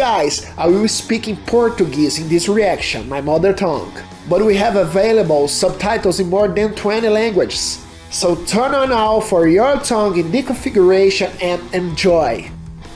guys, I will speak in Portuguese in this reaction, my mother tongue. But we have available subtitles in more than 20 languages. So turn on now for your tongue in the configuration and enjoy.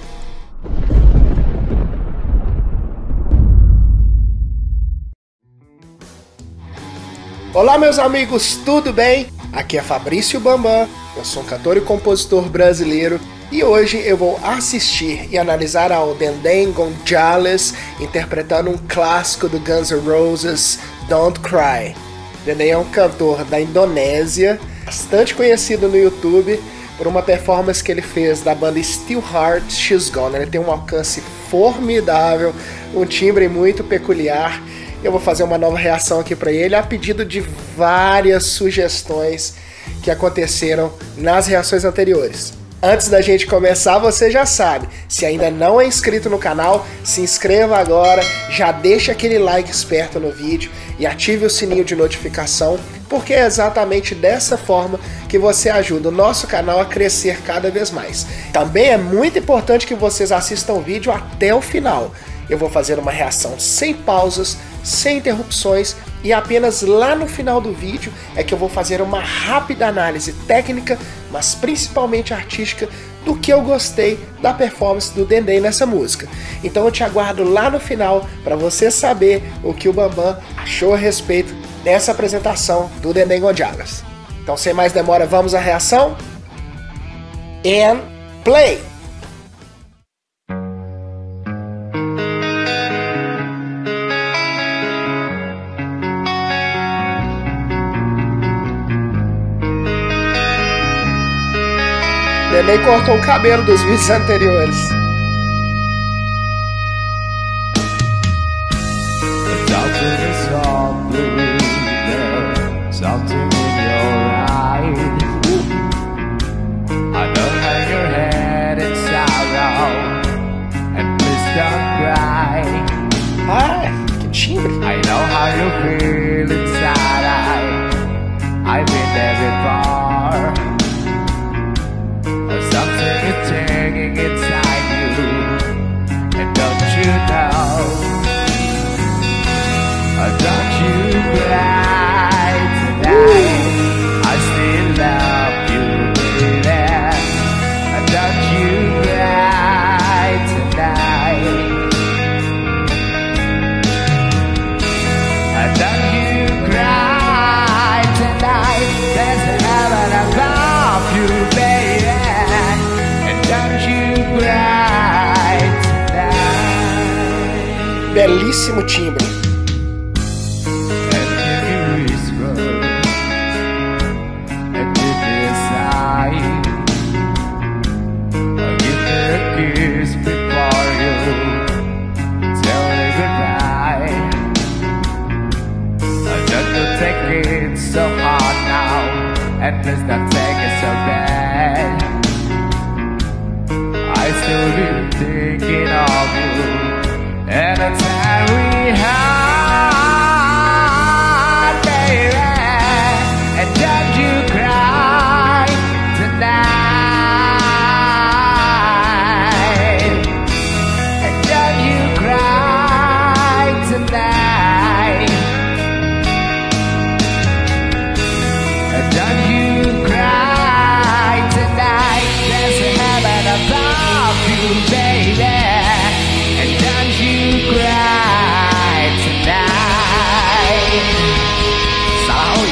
Olá meus amigos, tudo bem? Aqui é Fabrício Bambam, eu sou um cantor e compositor brasileiro e hoje eu vou assistir e analisar ao Dendém Gonzalez interpretando um clássico do Guns N' Roses, Don't Cry. Dendém é um cantor da Indonésia, bastante conhecido no YouTube por uma performance que ele fez da banda Still Heart She's Gone. Ele tem um alcance formidável, um timbre muito peculiar. Eu vou fazer uma nova reação aqui para ele a pedido de várias sugestões que aconteceram nas reações anteriores. Antes da gente começar, você já sabe, se ainda não é inscrito no canal, se inscreva agora, já deixa aquele like esperto no vídeo e ative o sininho de notificação, porque é exatamente dessa forma que você ajuda o nosso canal a crescer cada vez mais. Também é muito importante que vocês assistam o vídeo até o final. Eu vou fazer uma reação sem pausas, sem interrupções e apenas lá no final do vídeo é que eu vou fazer uma rápida análise técnica, mas principalmente artística, do que eu gostei da performance do Dendém nessa música. Então eu te aguardo lá no final para você saber o que o Bambam achou a respeito dessa apresentação do Dendém Gonzalez. Então sem mais demora, vamos à reação? And play! Dendém cortou o cabelo dos vídeos anteriores. Ah, que timbre! I know how you feel inside. I've been there before. Something is taking inside you, and don't you know? Don't you cry tonight? I still love you, baby. Don't you cry tonight? Don't you cry tonight? There's heaven above you, baby. Belíssimo timbre. So hard now, and let's not take it so bad. I still be thinking of you, and the time we had, baby. And don't you cry tonight? And don't you cry tonight? And don't you cry tonight? There's a heaven above you, baby. And don't you cry tonight? Salve!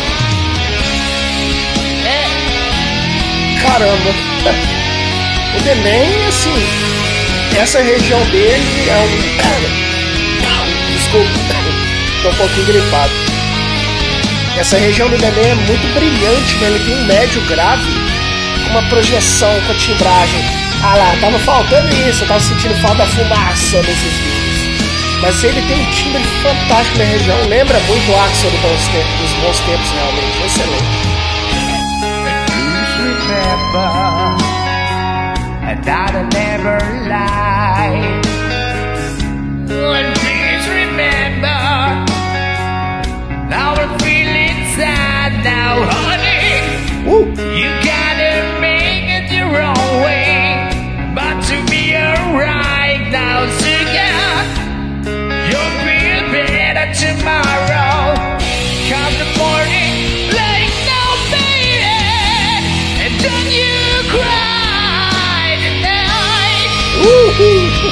Caramba! O Dendém, assim, essa região dele é um... Desculpa, tô um pouquinho gripado. Essa região do Dendém é muito brilhante, né? Ele tem um médio grave, uma projeção com timbragem. Ah lá, tava faltando isso, eu tava sentindo falta da fumaça nesses vídeos. Mas ele tem um timbre fantástico na região, lembra muito o Axl dos bons tempos, realmente, excelente. And I'll never lie. And please remember, now I feel inside now, honey. You gotta make it your own way, but to be alright now, so yeah.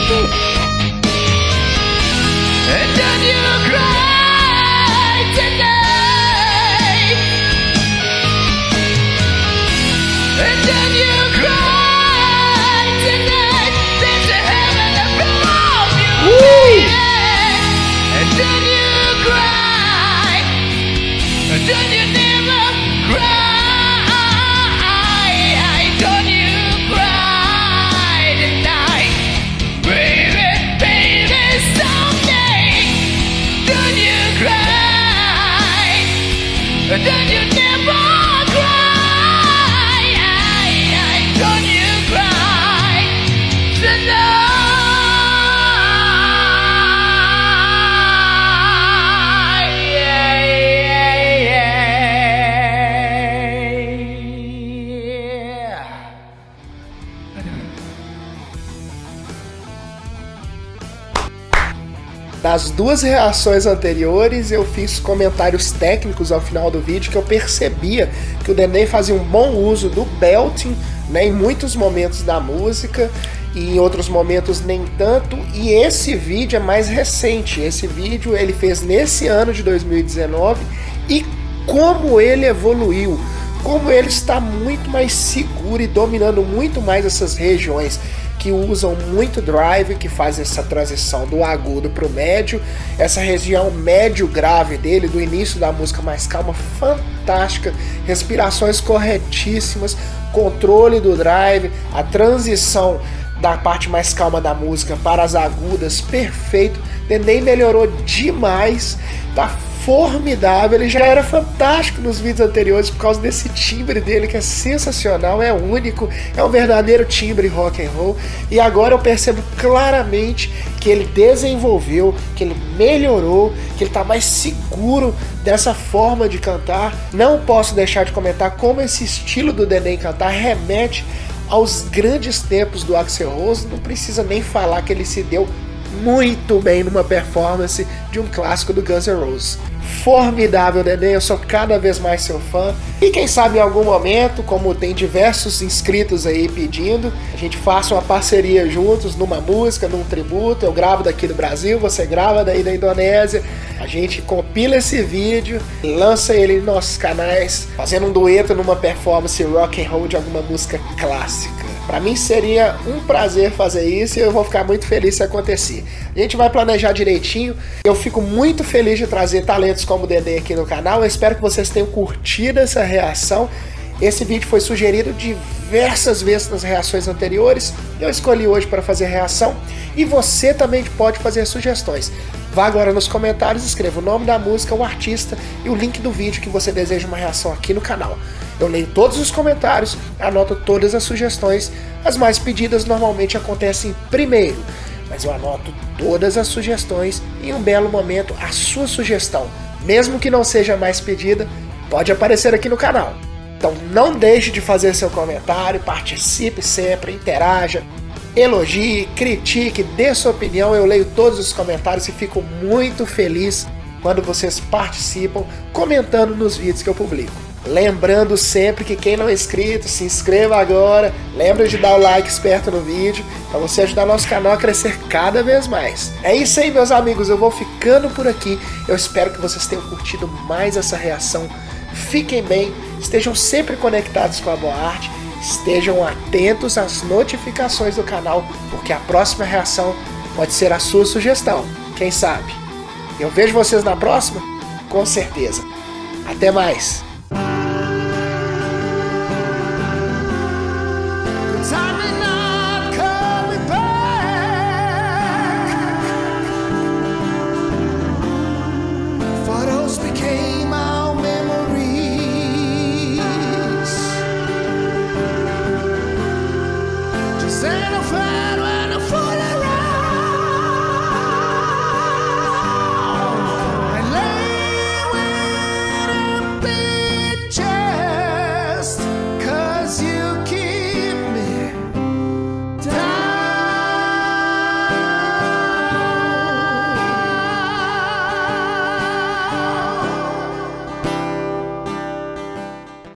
Nas duas reações anteriores eu fiz comentários técnicos ao final do vídeo que eu percebia que o Dendê fazia um bom uso do belting, né, em muitos momentos da música e em outros momentos nem tanto, e esse vídeo é mais recente. Esse vídeo ele fez nesse ano de 2019 e como ele evoluiu, como ele está muito mais seguro e dominando muito mais essas regiões que usam muito drive, que faz essa transição do agudo para o médio, essa região médio grave dele, do início da música mais calma, fantástica, respirações corretíssimas, controle do drive, a transição da parte mais calma da música para as agudas, perfeito. Dendê melhorou demais, tá formidável, ele já era fantástico nos vídeos anteriores por causa desse timbre dele que é sensacional, é único, é um verdadeiro timbre rock and roll, e agora eu percebo claramente que ele desenvolveu, que ele melhorou, que ele tá mais seguro dessa forma de cantar. Não posso deixar de comentar como esse estilo do Dendê cantar remete aos grandes tempos do Axl Rose. Não precisa nem falar que ele se deu muito bem numa performance de um clássico do Guns N' Roses. Formidável, Dendê, eu sou cada vez mais seu fã. E quem sabe em algum momento, como tem diversos inscritos aí pedindo, a gente faça uma parceria juntos numa música, num tributo. Eu gravo daqui do Brasil, você grava daí da Indonésia. A gente compila esse vídeo, lança ele em nossos canais, fazendo um dueto numa performance rock and roll de alguma música clássica. Pra mim seria um prazer fazer isso e eu vou ficar muito feliz se acontecer. A gente vai planejar direitinho. Eu fico muito feliz de trazer talentos como o Dendê aqui no canal. Eu espero que vocês tenham curtido essa reação. Esse vídeo foi sugerido diversas vezes nas reações anteriores. Eu escolhi hoje para fazer reação. E você também pode fazer sugestões. Vá agora nos comentários, escreva o nome da música, o artista e o link do vídeo que você deseja uma reação aqui no canal. Eu leio todos os comentários, anoto todas as sugestões. As mais pedidas normalmente acontecem primeiro, mas eu anoto todas as sugestões e em um belo momento a sua sugestão, mesmo que não seja mais pedida, pode aparecer aqui no canal. Então não deixe de fazer seu comentário, participe sempre, interaja, elogie, critique, dê sua opinião. Eu leio todos os comentários e fico muito feliz quando vocês participam comentando nos vídeos que eu publico. Lembrando sempre que quem não é inscrito, se inscreva agora. Lembra de dar o like esperto no vídeo para você ajudar nosso canal a crescer cada vez mais. É isso aí, meus amigos, eu vou ficando por aqui. Eu espero que vocês tenham curtido mais essa reação. Fiquem bem, estejam sempre conectados com a Boa Arte, estejam atentos às notificações do canal, porque a próxima reação pode ser a sua sugestão, quem sabe? Eu vejo vocês na próxima? Com certeza. Até mais!